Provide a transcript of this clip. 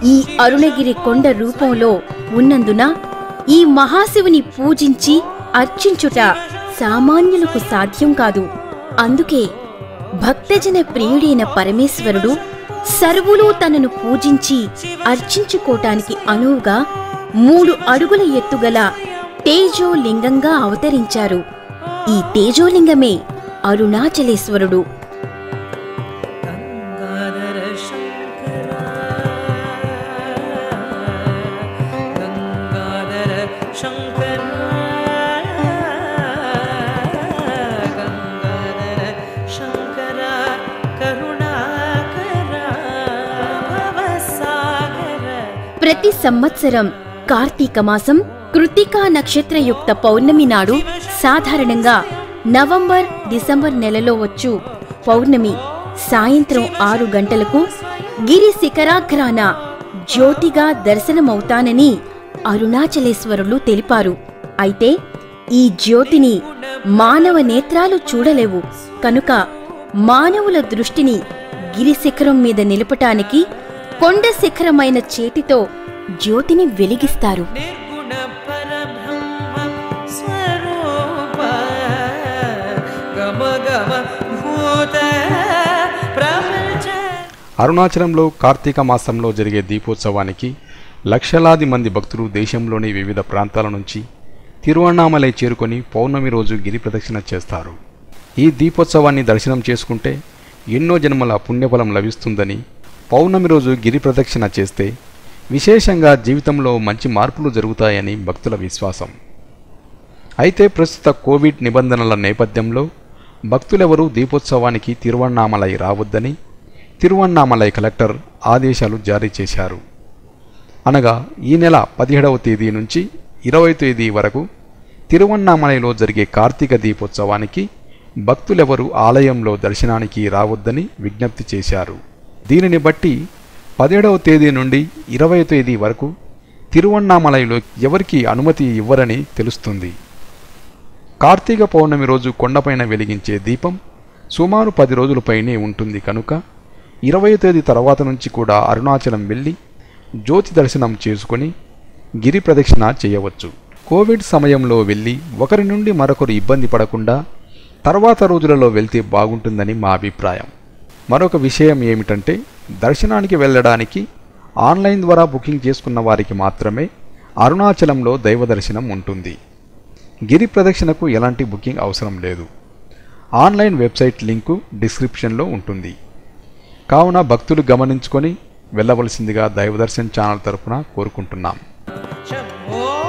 ఈ అరుణగిరి కొండ రూపంలో ఉన్నందున ఈ మహాశివుని పూజించి అర్చించుట సామాన్యులకు సాధ్యం కాదు. అందుకే భక్తజన ప్రియుడైన పరమేశ్వరుడు సర్వులు తనను పూజించి అర్చించుకోటానికి అనువుగా 3 అడుగుల ఎత్తుగల తేజోలింగంగా అవతరించారు. ఈ తేజోలింగమే అరుణాచలేశ్వరుడు. ప్రతి సంవత్సరం కార్తీక మాసం కృత్తికా నక్షత్రయుక్త పౌర్ణమి నాడు సాధారణంగా నవంబర్, డిసెంబర్ నెలలో వచ్చు పౌర్ణమి సాయంత్రం 6 గంటలకు గిరి శిఖరాగ్రాన జ్యోతిగా దర్శనమవుతానని అరుణాచలేశ్వరులు తెలిపారు. అయితే ఈ జ్యోతిని మానవ నేత్రాలు చూడలేవు కనుక మానవుల దృష్టిని గిరిశిఖరం మీద నిలపటానికి కొండ శిఖరమైన చేతితో జ్యోతిని వెలిగిస్తారు. అరుణాచలంలో కార్తీక మాసంలో జరిగే దీపోత్సవానికి లక్షలాది మంది భక్తులు దేశంలోని వివిధ ప్రాంతాల నుంచి తిరువణ్ణామలై చేరుకొని పౌర్ణమి రోజు గిరి ప్రదక్షిణ చేస్తారు. ఈ దీపోత్సవాన్ని దర్శనం చేసుకుంటే ఎన్నో జన్మల పుణ్యఫలం లభిస్తుందని, పౌర్ణమి రోజు గిరి ప్రదక్షిణ చేస్తే విశేషంగా జీవితంలో మంచి మార్పులు జరుగుతాయని భక్తుల విశ్వాసం. అయితే ప్రస్తుత కోవిడ్ నిబంధనల నేపథ్యంలో భక్తులెవరూ దీపోత్సవానికి తిరువణ్ణామలై రావద్దని తిరువణ్ణామలై కలెక్టర్ ఆదేశాలు జారీ చేశారు. అనగా ఈ నెల 17వ తేదీ నుంచి 20వ తేదీ వరకు తిరువణ్ణామలైలో జరిగే కార్తీక దీపోత్సవానికి భక్తులెవరూ ఆలయంలో దర్శనానికి రావద్దని విజ్ఞప్తి చేశారు. దీనిని బట్టి 17వ తేదీ నుండి 20వ తేదీ వరకు తిరువణ్ణామలైలో ఎవరికీ అనుమతి ఇవ్వరని తెలుస్తుంది. కార్తీక పౌర్ణమి రోజు కొండపైన వెలిగించే దీపం సుమారు 10 రోజులపైనే ఉంటుంది కనుక 20వ తేదీ తర్వాత నుంచి కూడా అరుణాచలం వెళ్ళి జ్యోతి దర్శనం చేసుకుని గిరి ప్రదక్షిణ చేయవచ్చు. కోవిడ్ సమయంలో వెళ్ళి ఒకరి నుండి మరొకరు ఇబ్బంది పడకుండా తర్వాత రోజులలో వెళ్తే బాగుంటుందని మా అభిప్రాయం. మరొక విషయం ఏమిటంటే దర్శనానికి వెళ్ళడానికి ఆన్లైన్ ద్వారా బుకింగ్ చేసుకున్న వారికి మాత్రమే అరుణాచలంలో దైవ దర్శనం ఉంటుంది. గిరి ప్రదక్షిణకు ఎలాంటి బుకింగ్ అవసరం లేదు. ఆన్లైన్ వెబ్సైట్ లింకు డిస్క్రిప్షన్లో ఉంటుంది. కావున భక్తులు గమనించుకొని వెళ్ళవలసిందిగా దైవదర్శన్ ఛానల్ తరపున కోరుకుంటున్నాం.